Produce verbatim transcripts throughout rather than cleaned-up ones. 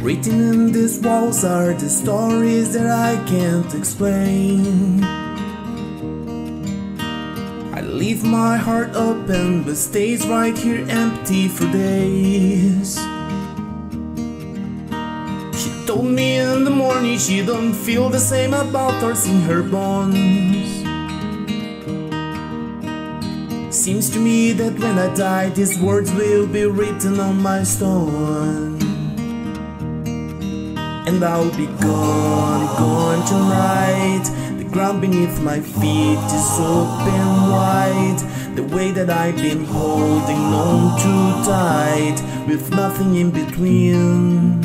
Written in these walls are the stories that I can't explain. I leave my heart open but stays right here empty for days. She told me in the morning she don't feel the same about us in her bones. Seems to me that when I die these words will be written on my stone. And I'll be gone, gone tonight. The ground beneath my feet is open wide. The way that I've been holding on too tight, with nothing in between.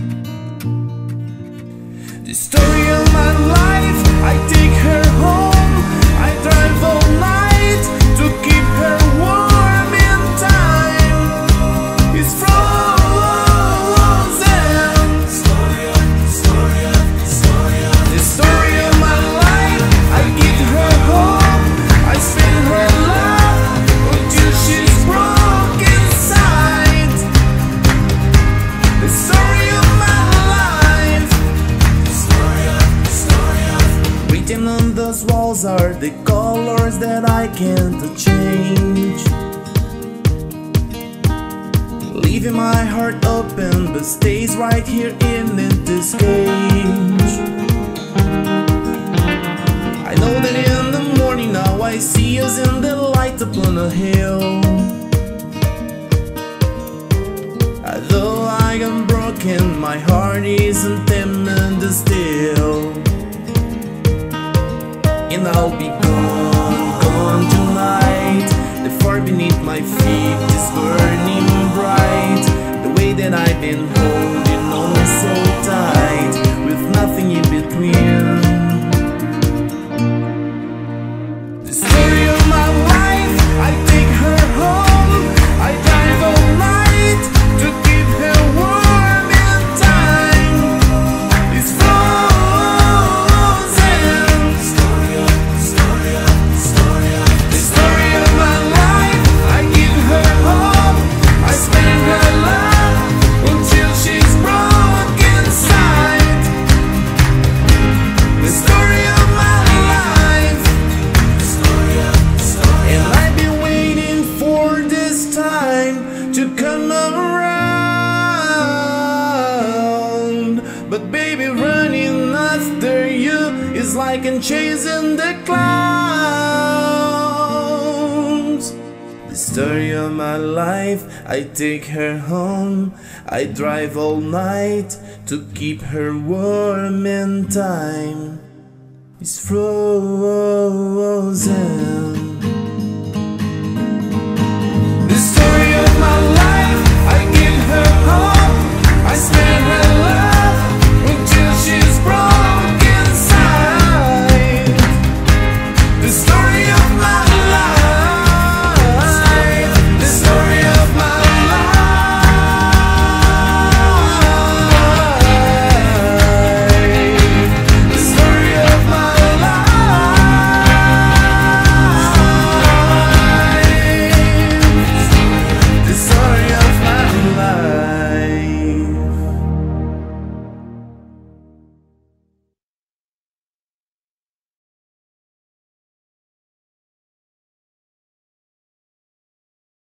The story of my life, I take her home. I drive all night to keep her warm in time. It's frozen. Story of, story of, story of the story of my life. I give her home. I spend her love until she's broke inside. The story of my life. Story of, story of. Written on those walls are the colors that I can't change. Leaving my heart open but stays right here in this cage. I know that in the morning now I see us in the light upon a hill. Although I am broken, my heart isn't timid still. And I'll be gone, gone tonight. The fire beneath my feet is burning bright. The way that I've been holding on so tight, with nothing in between. The story of my life, I take her home. I drive all night to keep her warm in time. It's frozen. Story of, story of, story of the story of my life. I give her home. I spend her love until she's broke inside. The story of my life. Story of, story of. And I've been waiting for this time to come around. But baby, running after you is like I'm chasing the clouds. The story of my life, I take her home. I drive all night to keep her warm in time. It's frozen. The story